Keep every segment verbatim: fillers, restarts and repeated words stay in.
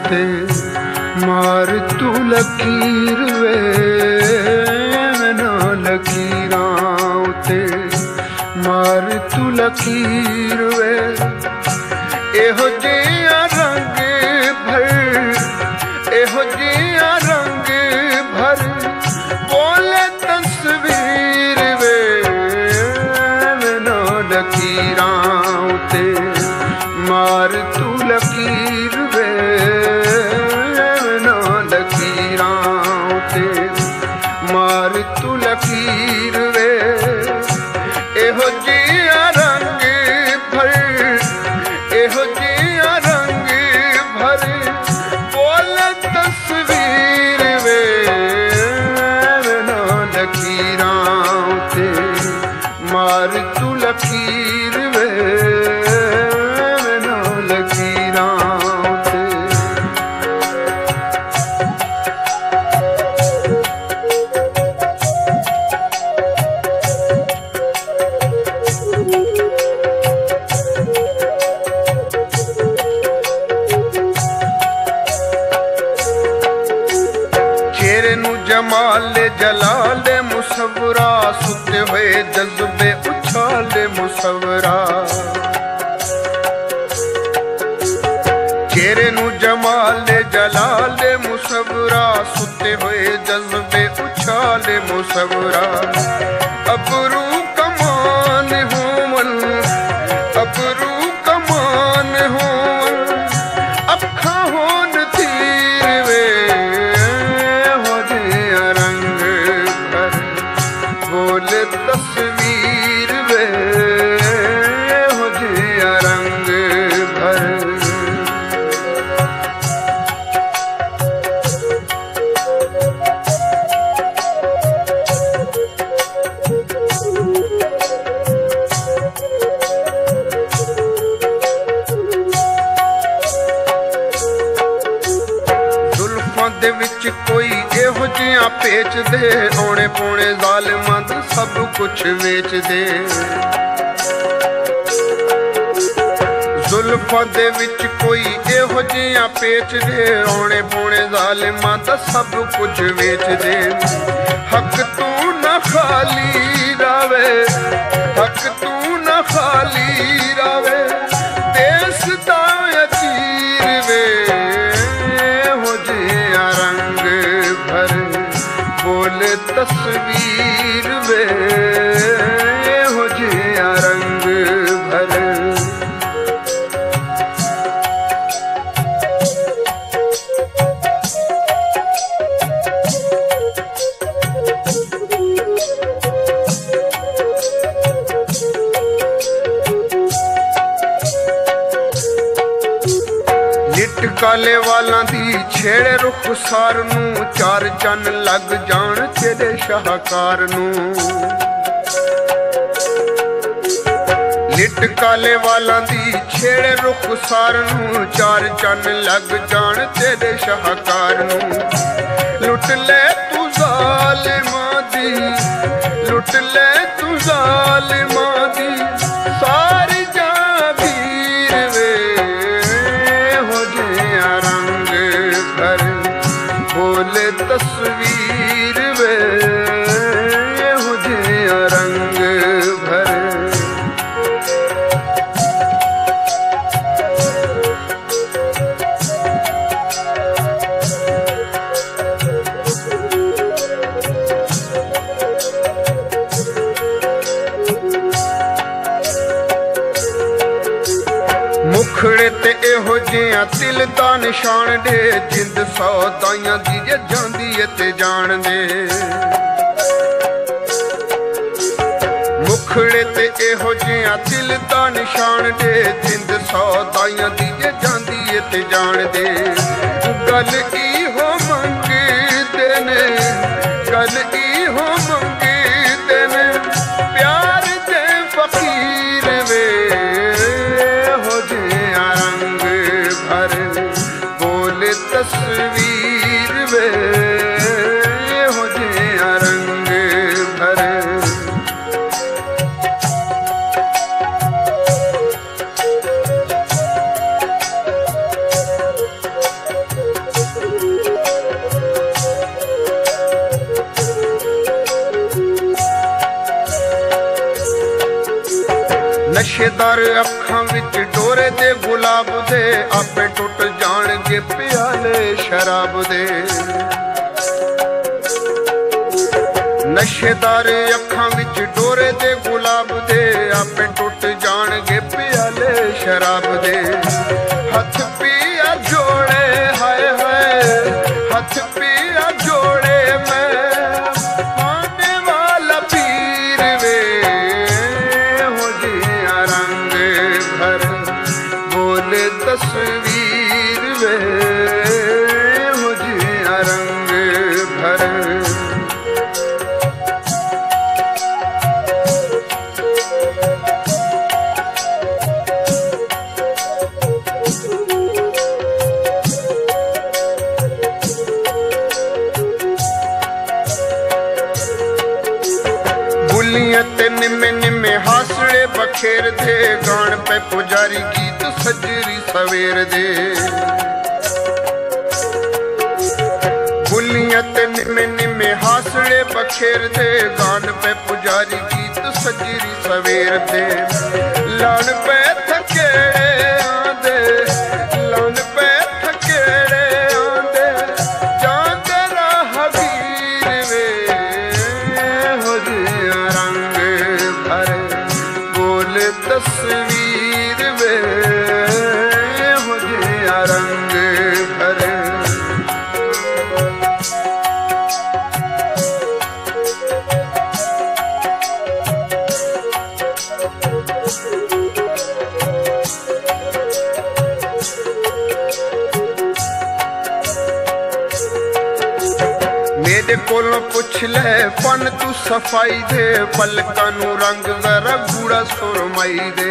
ते मार तू लकीर वे ना लकीरां ते मार तू लकीर वे एहो जिया रंग भर एहो जिया रंग भर बोले तस्वीर वे ना लकीरां ते मार तू लकीर वे ना लकीरां ते मार तू लकीर वे एहो जिया रंग भर एहो जिया रंग भर बोल तस्वीर वे ना लकीरां ते मार तू लकीर वे ना लकीरां ते। जमाले जलाले मुसवरा सुते हुए जज्बे उछाले मुसवरा चेहरे नू जमाले जलाले मुसवरा सुते हुए जज्बे उछाले मुसवरा अबरू कमान होवन अबरू कमान होवन अखा होन तीर वे तस्वीर वे हो जिया रंग भर जुल्फां दे विच कोई एहो जिहा पेच दे औने पौने जालिमां दा सब कुछ वेच दे जुल्फां दे विच कोई एहो जिहा पेच दे औने पौने जालिमां दा सब कुछ वेच दे हक तू न खाली रावे हक तू न खाली रावे देश दा अतीर वे हो जिया रंग भर बोले तस्वीर वे हो जिया रंग भर लिट काले वालां दी छेड़े रुखसार नू चार चन्न लग जान तेरे शाहकार नू लिट काले वालां दी छेड़े रुखसार नू चार चन्न लग जान तेरे शाहकार नू लुट ले तू जालिमां दी लुट ले तू जालिमां दी सारी जागीर वे हो जिया रंग भर बोले तस्वीर वे हो जिया रंग भर मुखड़े ते एहो जिहा तिल दा निशान दे जिंद सौ दाइयां दी जे जांदी ए ते जान दे मुखड़े ते एहो जिहा तिल दा निशान दे जिंद सौ दाइयां दी जे जांदी ए ते जान दे गल इहो मंगदे ने गल इहो मंगदे ने प्यार दे फकीर वे तस्वीर वे हो जिया रंग भर नशेदार अखां विच डोरे दे गुलाब दे, आपे टुट जाणगे प्याले शराब दे। नशेदार अखां विच डोरे दे गुलाब दे, आपे टुट जाणगे प्याले शराब दे। हथ पिया जोड़े हाय हाय, हथ पिया जोड़े मैं आने वाला पीर वे, हो जिया रंग भर बोले तस्वीर वे, हो जिया रंग भर। निम्मे निम्मे हासड़े बखेर दे, गान पे पुजारी गीत सजरी सवेर दे। बुलियां ते निम्मे निम्मे हासड़े बखेर दे, गान पे पुजारी गीत सजरी सवेर दे। लान पे थकेड़े आंदे, लान पे थकेड़े आंदे, जांदे राहगीर वे, हो जिया रंग बोले तस्वीर वे, हो जिया रंग भर। मेरे कोलों पुछ ले फन तू सफाई दे, पलकां नू रंग जरा गूड़ा सुरमाई दे।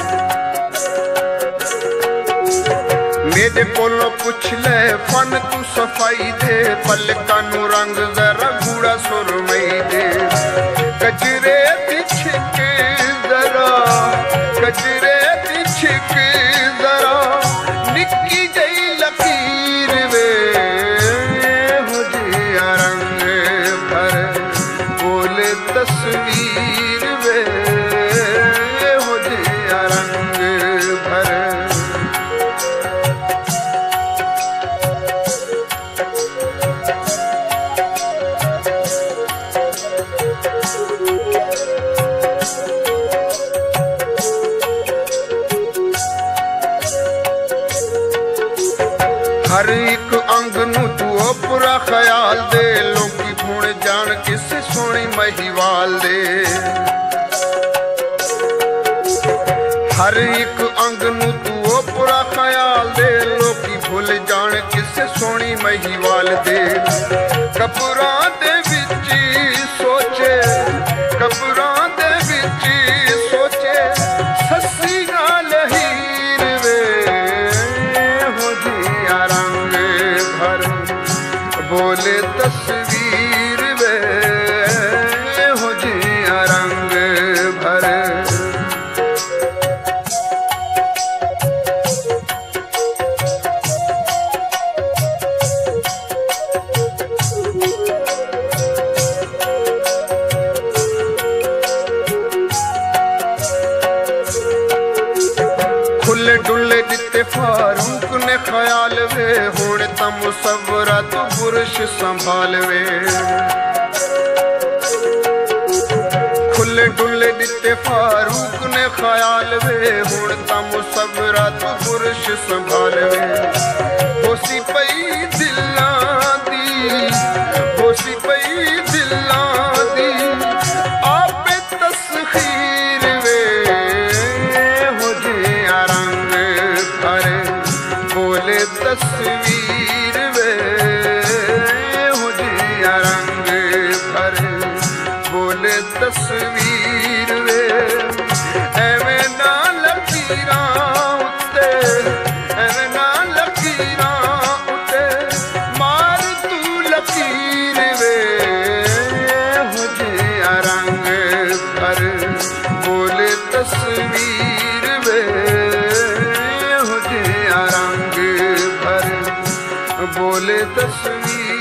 मेरे कोलों पुछ ले फन तू सफाई दे, पलकां नू रंग जरा गूड़ा सुरमाई दे। कजरे दी छिक जरा, कजरे दी छिक जरा, निक्की जई लकीर वे, हो जिया रंग भर बोले तस्वीर वे, हो जिया रंग भर। हर एक अंग नू तू ओपरा ख्याल दे, लोकी भूण जान किस सोनी महिवाल दे। हर एक अंग नू तू ओपरा ख्याल दे, लोकी भूल जान किस सोनी महिवाल दे। कबरां दे विच सोचे, कबरां दे विच सोचे, सस्सी नाल हीर वे, हो जिया रंग भर बोले तस्वीर वे, हो जिया रंग भर। खुले डुले दिते फारूक ने ख्याल वे, हुण तां मुसव्वरा तू बुरश संभाल वे। खुले डुले दिते फारूक ने ख्याल वे, हुण तां मुसव्वरा तू बुरश संभाल वे। होसी पई दिलां दी, होसी पई दिलां दी, आपे तस्खीर वे, हो जिया रंग भर बोले तस्वीर वे, हो जिया रंग भर बोले तस्वीर वे। एवें ना लकीरां उत्ते, एवें ना लकीरां उत्ते, मार तू लकीर वे, हो जिया रंग भर बोले तस्वीर वे, हो जिया रंग भर बोले तस्वीर।